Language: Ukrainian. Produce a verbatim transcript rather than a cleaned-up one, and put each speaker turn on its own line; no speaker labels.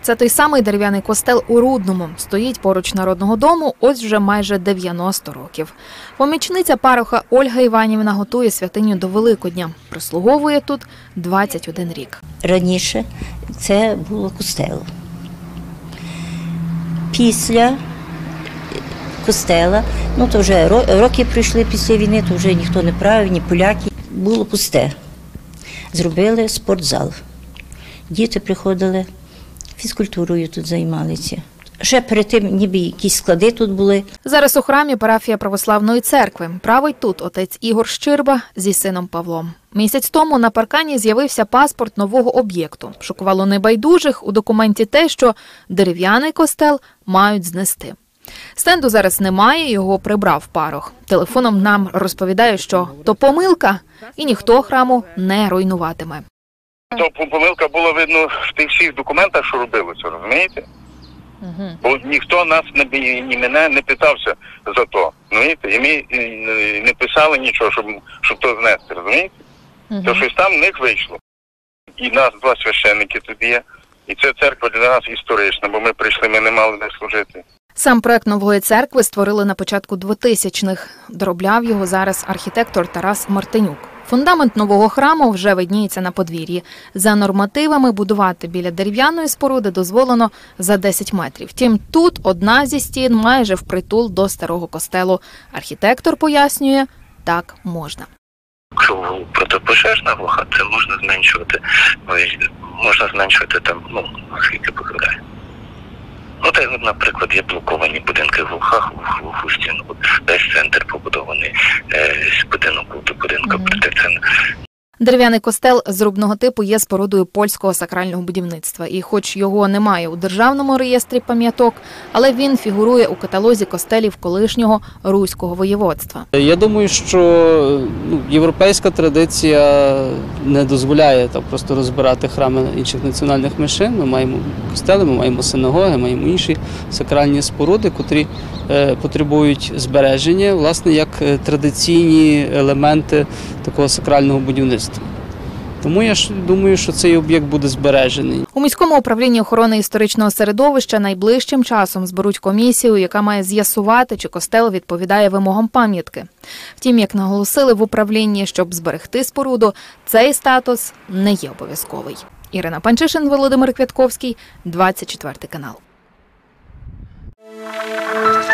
Це той самий дерев'яний костел у Рудному. Стоїть поруч Народного дому ось вже майже дев'яносто років. Помічниця пароха Ольга Іванівна готує святиню до Великодня. Прислуговує тут двадцять один рік.
Раніше це було костел. Після костела, ну то вже роки пройшли після війни, то вже ніхто не правив, ні поляки. Було пусте. Зробили спортзал. Діти приходили, фізкультурою тут займалися. Ще перед тим ніби якісь склади тут були.
Зараз у храмі парафія Православної церкви. Править тут отець Ігор Щирба зі сином Павлом. Місяць тому на паркані з'явився паспорт нового об'єкту. Шокувало небайдужих у документі те, що дерев'яний костел мають знести. Стенду зараз немає, його прибрав парох. Телефоном нам розповідає, що то помилка і ніхто храму не руйнуватиме.
То помилка була видно в тих всіх документах, що робилося, розумієте? Угу. Бо ніхто нас, не, ні мене не питався за то, розумієте? І ми не писали нічого, щоб, щоб то знести, розумієте? Угу. То щось там в них вийшло. І нас два священники тут є. І це церква для нас історична, бо ми прийшли, ми не мали де служити.
Сам проект нової церкви створили на початку двотисячних. Доробляв його зараз архітектор Тарас Мартинюк. Фундамент нового храму вже видніється на подвір'ї. За нормативами будувати біля дерев'яної споруди дозволено за десять метрів. Втім, тут одна зі стін майже впритул до старого костелу. Архітектор пояснює, так можна.
Якщо протипожежна вуха, це можна зменшувати, можна зменшувати там, ну, скільки покидає. Ну, так, наприклад, є блоковані будинки в Лухах, в глуху стіну, весь центр побудований з будинку до будинку, проте це...
Дерев'яний костел зрубного типу є спорудою польського сакрального будівництва. І хоч його немає у державному реєстрі пам'яток, але він фігурує у каталозі костелів колишнього руського воєводства.
Я думаю, що ну, європейська традиція не дозволяє так просто розбирати храми інших національних меншин. Ми маємо костели, ми маємо синагоги, маємо інші сакральні споруди, котрі е, потребують збереження, власне, як традиційні елементи такого сакрального будівництва. Тому я ж думаю, що цей об'єкт буде збережений.
У міському управлінні охорони історичного середовища найближчим часом зберуть комісію, яка має з'ясувати, чи костел відповідає вимогам пам'ятки. Втім, як наголосили в управлінні, щоб зберегти споруду, цей статус не є обов'язковий. Ірина Панчишин, Володимир Квятковський, двадцять четвертий канал.